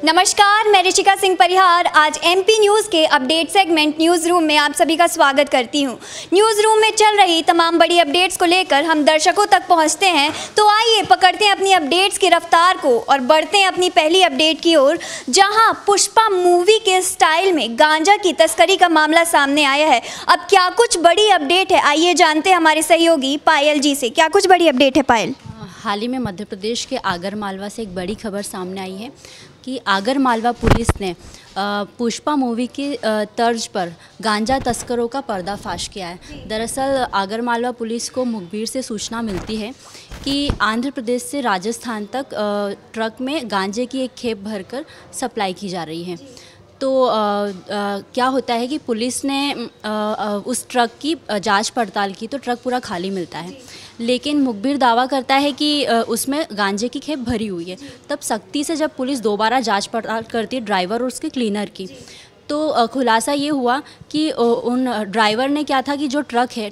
नमस्कार, मैं ऋषिका सिंह परिहार आज एमपी न्यूज़ के अपडेट सेगमेंट न्यूज़ रूम में आप सभी का स्वागत करती हूं। न्यूज़ रूम में चल रही तमाम बड़ी अपडेट्स को लेकर हम दर्शकों तक पहुंचते हैं, तो आइए पकड़ते हैं अपनी अपडेट्स की रफ्तार को और बढ़ते हैं अपनी पहली अपडेट की ओर, जहां पुष्पा मूवी के स्टाइल में गांजा की तस्करी का मामला सामने आया है। अब क्या कुछ बड़ी अपडेट है, आइए जानते हैं हमारे सहयोगी पायल जी से। क्या कुछ बड़ी अपडेट है पायल? हाल ही में मध्य प्रदेश के आगर मालवा से एक बड़ी खबर सामने आई है कि आगर मालवा पुलिस ने पुष्पा मूवी की तर्ज पर गांजा तस्करों का पर्दाफाश किया है। दरअसल आगर मालवा पुलिस को मुखबिर से सूचना मिलती है कि आंध्र प्रदेश से राजस्थान तक ट्रक में गांजे की एक खेप भरकर सप्लाई की जा रही है। तो क्या होता है कि पुलिस ने उस ट्रक की जांच पड़ताल की तो ट्रक पूरा खाली मिलता है, लेकिन मुखबिर दावा करता है कि उसमें गांजे की खेप भरी हुई है। तब सख्ती से जब पुलिस दोबारा जांच पड़ताल करती है ड्राइवर और उसके क्लीनर की, तो खुलासा ये हुआ कि उन ड्राइवर ने क्या था कि जो ट्रक है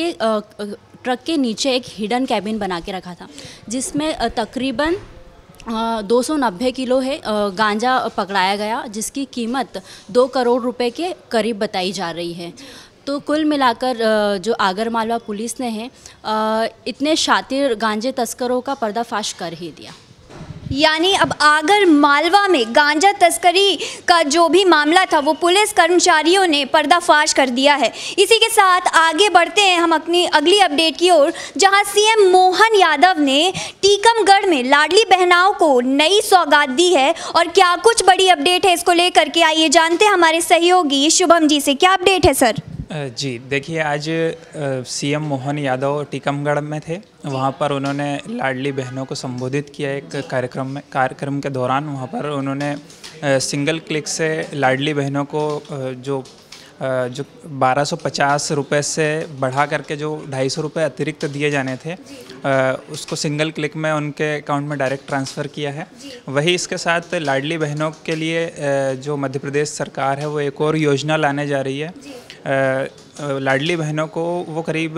ट्रक के नीचे एक हिडन कैबिन बना के रखा था, जिसमें तकरीबन 290 किलो है गांजा पकड़ाया गया, जिसकी कीमत 2 करोड़ रुपए के करीब बताई जा रही है। तो कुल मिलाकर जो आगर मालवा पुलिस ने है इतने शातिर गांजे तस्करों का पर्दाफाश कर ही दिया। यानी अब आगर मालवा में गांजा तस्करी का जो भी मामला था वो पुलिस कर्मचारियों ने पर्दाफाश कर दिया है। इसी के साथ आगे बढ़ते हैं हम अपनी अगली अपडेट की ओर, जहां सीएम मोहन यादव ने टीकमगढ़ में लाडली बहनाओं को नई सौगात दी है। और क्या कुछ बड़ी अपडेट है इसको लेकर के, आइए जानते हैं हमारे सहयोगी शुभम जी से। क्या अपडेट है सर? जी देखिए, आज सीएम मोहन यादव टीकमगढ़ में थे। वहाँ पर उन्होंने लाडली बहनों को संबोधित किया एक कार्यक्रम के दौरान। वहाँ पर उन्होंने सिंगल क्लिक से लाडली बहनों को जो 1250 रुपये से बढ़ा करके जो 250 रुपये अतिरिक्त दिए जाने थे उसको सिंगल क्लिक में उनके अकाउंट में डायरेक्ट ट्रांसफ़र किया है। वही इसके साथ लाडली बहनों के लिए जो मध्य प्रदेश सरकार है वो एक और योजना लाने जा रही है। लाडली बहनों को वो करीब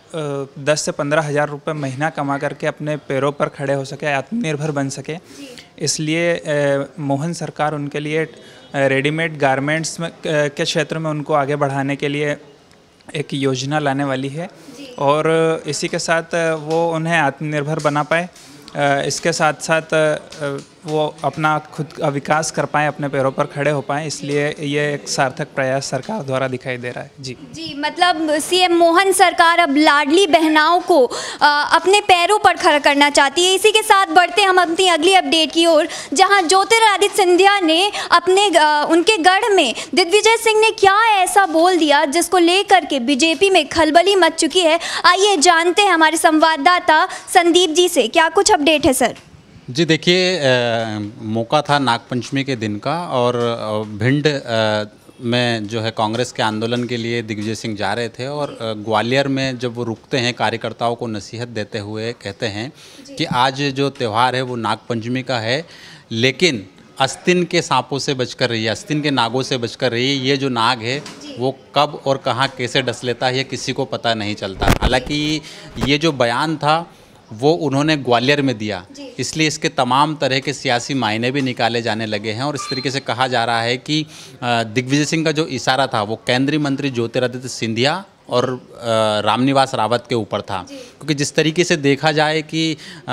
10 से 15 हज़ार रुपये महीना कमा करके अपने पैरों पर खड़े हो सके, आत्मनिर्भर बन सके, इसलिए मोहन सरकार उनके लिए रेडीमेड गारमेंट्स में के क्षेत्र में उनको आगे बढ़ाने के लिए एक योजना लाने वाली है और इसी के साथ वो उन्हें आत्मनिर्भर बना पाए, इसके साथ साथ वो अपना खुद का विकास कर पाएँ, अपने पैरों पर खड़े हो पाएँ, इसलिए ये एक सार्थक प्रयास सरकार द्वारा दिखाई दे रहा है। जी मतलब सीएम मोहन सरकार अब लाडली बहनाओं को अपने पैरों पर खड़ा करना चाहती है। इसी के साथ बढ़ते हम अपनी अगली अपडेट की ओर, जहां ज्योतिरादित्य सिंधिया ने अपने उनके गढ़ में दिग्विजय सिंह ने क्या ऐसा बोल दिया जिसको लेकर के बीजेपी में खलबली मच चुकी है। आइए जानते हैं हमारे संवाददाता संदीप जी से। क्या कुछ अपडेट है सर? जी देखिए, मौका था नागपंचमी के दिन का और भिंड में जो है कांग्रेस के आंदोलन के लिए दिग्विजय सिंह जा रहे थे और ग्वालियर में जब वो रुकते हैं कार्यकर्ताओं को नसीहत देते हुए कहते हैं कि आज जो त्यौहार है वो नागपंचमी का है, लेकिन आस्तीन के सांपों से बचकर रहिए, आस्तीन के नागों से बचकर रहिए। ये जो नाग है वो कब और कहाँ कैसे डस लेता है ये किसी को पता नहीं चलता। हालांकि ये जो बयान था वो उन्होंने ग्वालियर में दिया, इसलिए इसके तमाम तरह के सियासी मायने भी निकाले जाने लगे हैं और इस तरीके से कहा जा रहा है कि दिग्विजय सिंह का जो इशारा था वो केंद्रीय मंत्री ज्योतिरादित्य सिंधिया और रामनिवास रावत के ऊपर था, क्योंकि जिस तरीके से देखा जाए कि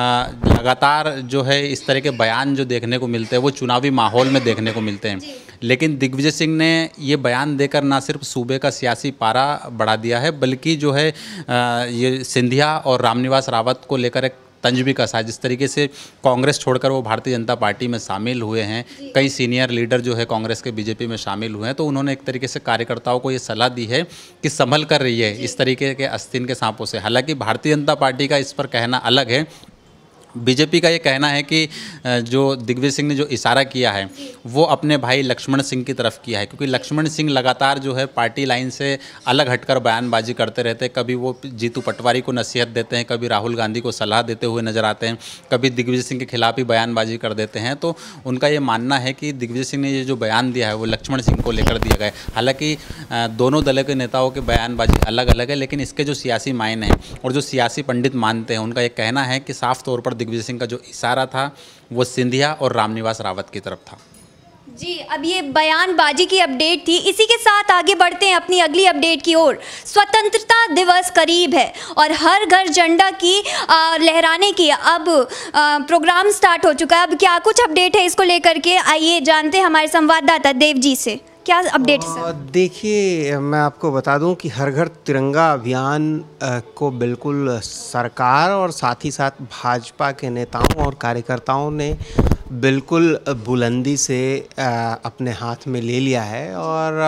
लगातार जो है इस तरह के बयान जो देखने को मिलते हैं वो चुनावी माहौल में देखने को मिलते हैं, लेकिन दिग्विजय सिंह ने ये बयान देकर ना सिर्फ सूबे का सियासी पारा बढ़ा दिया है बल्कि जो है ये सिंधिया और रामनिवास रावत को लेकर एक तंज भी कसा है। जिस तरीके से कांग्रेस छोड़कर वो भारतीय जनता पार्टी में शामिल हुए हैं, कई सीनियर लीडर जो है कांग्रेस के बीजेपी में शामिल हुए हैं, तो उन्होंने एक तरीके से कार्यकर्ताओं को ये सलाह दी है कि संभल कर रही है इस तरीके के आस्तीन के सांपों से। हालांकि भारतीय जनता पार्टी का इस पर कहना अलग है। बीजेपी का ये कहना है कि जो दिग्विजय सिंह ने जो इशारा किया है वो अपने भाई लक्ष्मण सिंह की तरफ किया है, क्योंकि लक्ष्मण सिंह लगातार जो है पार्टी लाइन से अलग हटकर बयानबाजी करते रहते हैं। कभी वो जीतू पटवारी को नसीहत देते हैं, कभी राहुल गांधी को सलाह देते हुए नजर आते हैं, कभी दिग्विजय सिंह के खिलाफ ही बयानबाजी कर देते हैं। तो उनका ये मानना है कि दिग्विजय सिंह ने ये जो बयान दिया है वो लक्ष्मण सिंह को लेकर दिया गया है। हालांकि दोनों दलों के नेताओं के बयानबाजी अलग अलग है, लेकिन इसके जो सियासी मायने हैं और जो सियासी पंडित मानते हैं उनका ये कहना है कि साफ तौर पर दिग्विजय सिंह का जो इशारा था वो सिंधिया और रामनिवास रावत की तरफ था। जी, अब ये बयानबाजी की अपडेट थी। इसी के साथ आगे बढ़ते हैं अपनी अगली अपडेट की ओर। स्वतंत्रता दिवस करीब है और हर घर झंडा की लहराने की अब प्रोग्राम स्टार्ट हो चुका है। अब क्या कुछ अपडेट है इसको लेकर के, आइए जानते हैं हमारे संवाददाता देव जी से। क्या अपडेट है सर? देखिए, मैं आपको बता दूं कि हर घर तिरंगा अभियान को बिल्कुल सरकार और साथ ही साथ भाजपा के नेताओं और कार्यकर्ताओं ने बिल्कुल बुलंदी से अपने हाथ में ले लिया है और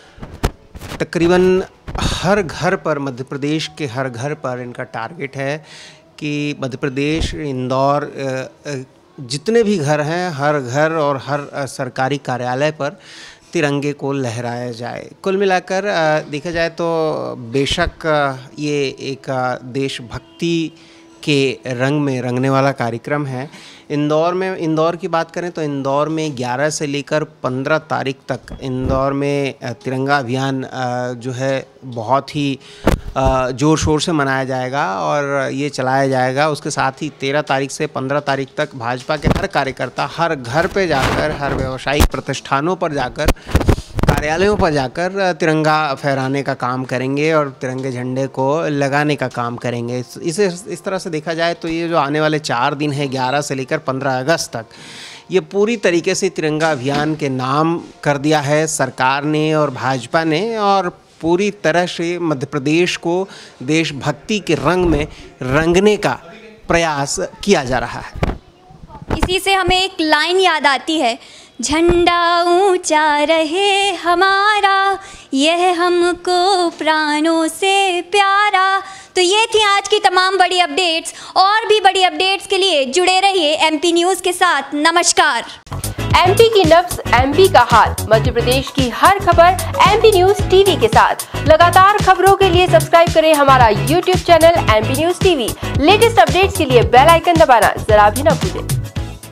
तकरीबन हर घर पर, मध्य प्रदेश के हर घर पर इनका टारगेट है कि मध्य प्रदेश, इंदौर, जितने भी घर हैं, हर घर और हर सरकारी कार्यालय पर तिरंगे को लहराया जाए। कुल मिलाकर देखा जाए तो बेशक ये एक देशभक्ति के रंग में रंगने वाला कार्यक्रम है। इंदौर की बात करें तो इंदौर में 11 से लेकर 15 तारीख तक इंदौर में तिरंगा अभियान जो है बहुत ही ज़ोर शोर से मनाया जाएगा और ये चलाया जाएगा। उसके साथ ही 13 तारीख से 15 तारीख तक भाजपा के हर कार्यकर्ता हर घर पे जाकर, हर व्यावसायिक प्रतिष्ठानों पर जाकर, कार्यालयों पर जाकर तिरंगा फहराने का काम करेंगे और तिरंगे झंडे को लगाने का काम करेंगे। इस तरह से देखा जाए तो ये जो आने वाले 4 दिन हैं, 11 से लेकर 15 अगस्त तक, ये पूरी तरीके से तिरंगा अभियान के नाम कर दिया है सरकार ने और भाजपा ने और पूरी तरह से मध्य प्रदेश को देशभक्ति के रंग में रंगने का प्रयास किया जा रहा है। इसी से हमें एक लाइन याद आती है, झंडा ऊंचा रहे हमारा, यह हमको प्राणों से प्यारा। तो ये थी आज की तमाम बड़ी अपडेट्स। और भी बड़ी अपडेट्स के लिए जुड़े रहिए एमपी न्यूज़ के साथ। नमस्कार। एमपी की नब्ज, एमपी का हाल, मध्य प्रदेश की हर खबर एमपी न्यूज़ टीवी के साथ। लगातार खबरों के लिए सब्सक्राइब करें हमारा YouTube channel MP news TV. Latest updates के लिए बेल आइकन दबाना जरा भी न भूलें।